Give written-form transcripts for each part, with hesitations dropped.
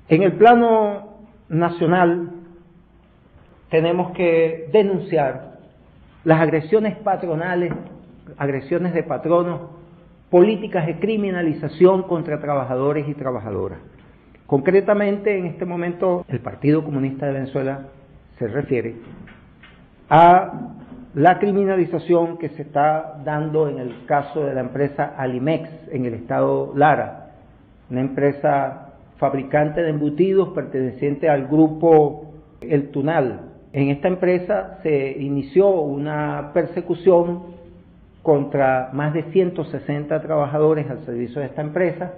En el plano nacional tenemos que denunciar las agresiones patronales, agresiones de patronos, políticas de criminalización contra trabajadores y trabajadoras. Concretamente, en este momento, el Partido Comunista de Venezuela se refiere a la criminalización que se está dando en el caso de la empresa Alimex en el estado Lara, una empresa fabricante de embutidos perteneciente al grupo El Tunal. En esta empresa se inició una persecución contra más de 160 trabajadores al servicio de esta empresa,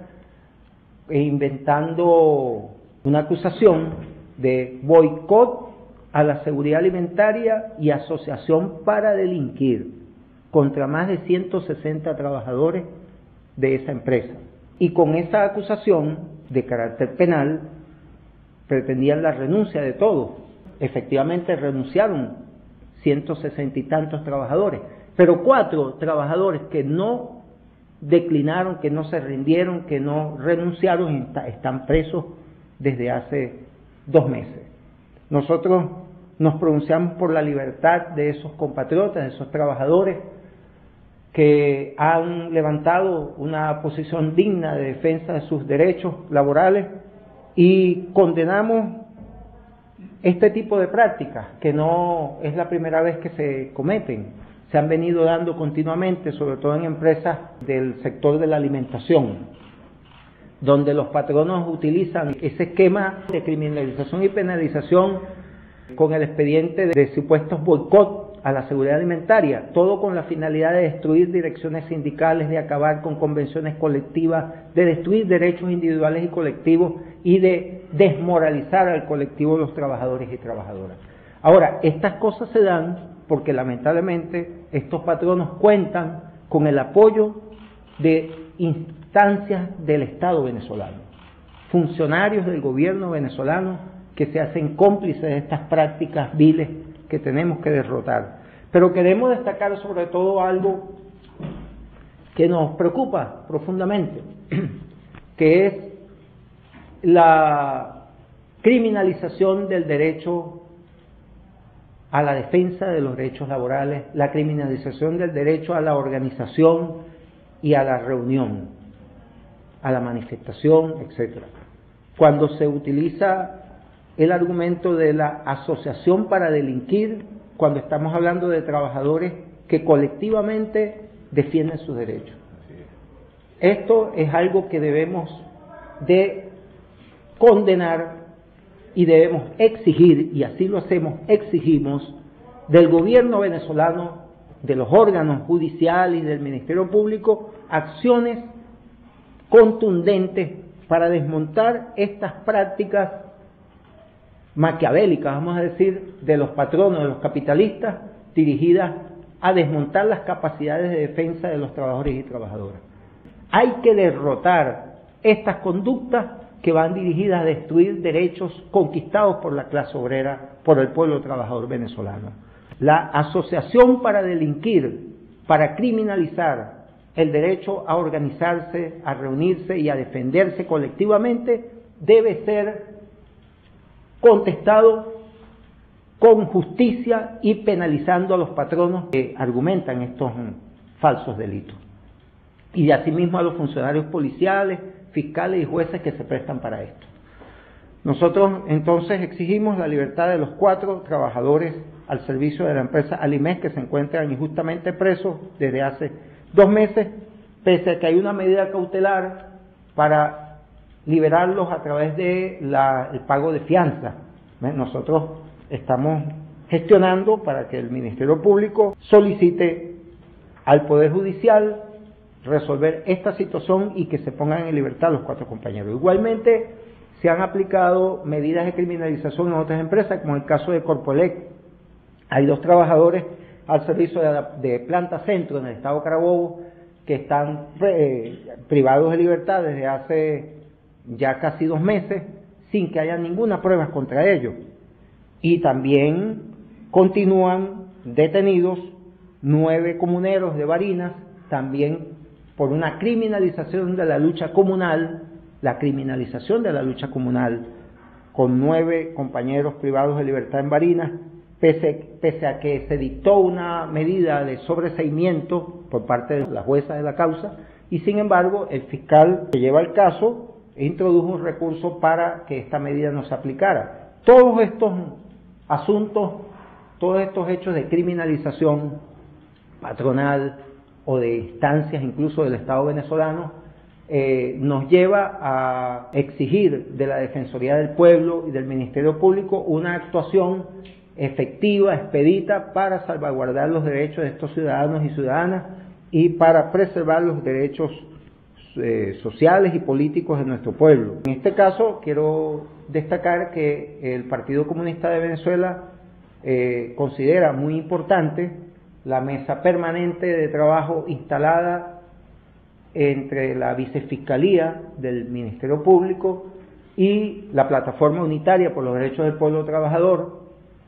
inventando una acusación de boicot a la seguridad alimentaria y asociación para delinquir contra más de 160 trabajadores de esa empresa. Y con esa acusación de carácter penal pretendían la renuncia de todos. Efectivamente renunciaron 160 y tantos trabajadores, pero 4 trabajadores que no declinaron, que no se rindieron, que no renunciaron, están presos desde hace 2 meses. Nosotros nos pronunciamos por la libertad de esos compatriotas, de esos trabajadores que han levantado una posición digna de defensa de sus derechos laborales, y condenamos este tipo de prácticas, que no es la primera vez que se cometen. Se han venido dando continuamente, sobre todo en empresas del sector de la alimentación, donde los patronos utilizan ese esquema de criminalización y penalización con el expediente de supuestos boicot a la seguridad alimentaria, todo con la finalidad de destruir direcciones sindicales, de acabar con convenciones colectivas, de destruir derechos individuales y colectivos y de desmoralizar al colectivo de los trabajadores y trabajadoras. Ahora, estas cosas se dan porque lamentablemente estos patronos cuentan con el apoyo de instancias del Estado venezolano, funcionarios del gobierno venezolano que se hacen cómplices de estas prácticas viles que tenemos que derrotar. Pero queremos destacar sobre todo algo que nos preocupa profundamente, que es la criminalización del derecho a la defensa de los derechos laborales, la criminalización del derecho a la organización y a la reunión, a la manifestación, etc. Cuando se utiliza el argumento de la asociación para delinquir, cuando estamos hablando de trabajadores que colectivamente defienden sus derechos. Esto es algo que debemos de condenar y debemos exigir, y así lo hacemos, exigimos del gobierno venezolano, de los órganos judiciales y del Ministerio Público, acciones contundentes para desmontar estas prácticas maquiavélicas, vamos a decir, de los patronos, de los capitalistas, dirigidas a desmontar las capacidades de defensa de los trabajadores y trabajadoras. Hay que derrotar estas conductas que van dirigidas a destruir derechos conquistados por la clase obrera, por el pueblo trabajador venezolano. La asociación para delinquir, para criminalizar el derecho a organizarse, a reunirse y a defenderse colectivamente, debe ser contestado con justicia y penalizando a los patronos que argumentan estos falsos delitos. Y asimismo a los funcionarios policiales, fiscales y jueces que se prestan para esto. Nosotros entonces exigimos la libertad de los 4 trabajadores al servicio de la empresa Alimex que se encuentran injustamente presos desde hace 2 meses, pese a que hay una medida cautelar para liberarlos a través de el pago de fianza. Nosotros estamos gestionando para que el Ministerio Público solicite al Poder Judicial resolver esta situación y que se pongan en libertad los 4 compañeros. Igualmente se han aplicado medidas de criminalización en otras empresas, como el caso de Corpoelec. Hay 2 trabajadores al servicio de Planta Centro en el estado Carabobo que están privados de libertad desde hace ya casi 2 meses sin que haya ninguna prueba contra ellos. Y también continúan detenidos 9 comuneros de Barinas, también por una criminalización de la lucha comunal, la criminalización de la lucha comunal con 9 compañeros privados de libertad en Barinas, pese a que se dictó una medida de sobreseimiento por parte de la jueza de la causa, y sin embargo el fiscal que lleva el caso introdujo un recurso para que esta medida no se aplicara. Todos estos asuntos, todos estos hechos de criminalización patronal o de instancias incluso del Estado venezolano, nos lleva a exigir de la Defensoría del Pueblo y del Ministerio Público una actuación efectiva, expedita, para salvaguardar los derechos de estos ciudadanos y ciudadanas y para preservar los derechos sociales y políticos de nuestro pueblo. En este caso quiero destacar que el Partido Comunista de Venezuela considera muy importante la mesa permanente de trabajo instalada entre la Vicefiscalía del Ministerio Público y la Plataforma Unitaria por los Derechos del Pueblo Trabajador,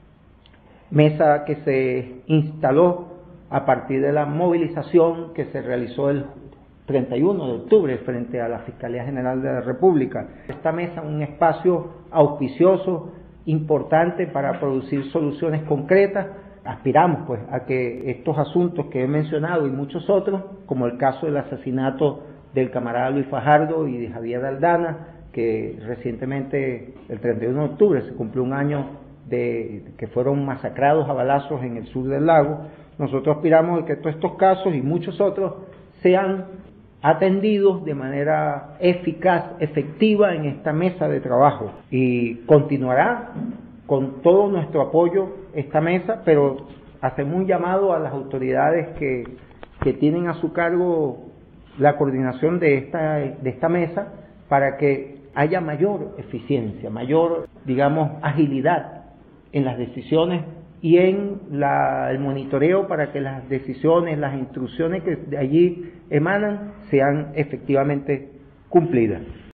mesa que se instaló a partir de la movilización que se realizó el 31 de octubre frente a la Fiscalía General de la República. Esta mesa es un espacio auspicioso, importante para producir soluciones concretas. Aspiramos pues a que estos asuntos que he mencionado y muchos otros, como el caso del asesinato del camarada Luis Fajardo y de Javier Aldana, que recientemente, el 31 de octubre, se cumplió un año de que fueron masacrados a balazos en el sur del lago. Nosotros aspiramos a que todos estos casos y muchos otros sean atendidos de manera eficaz, efectiva en esta mesa de trabajo, y continuará con todo nuestro apoyo esta mesa, pero hacemos un llamado a las autoridades que tienen a su cargo la coordinación de esta mesa para que haya mayor eficiencia, mayor, digamos, agilidad en las decisiones y en el monitoreo para que las decisiones, las instrucciones que de allí emanan sean efectivamente cumplidas.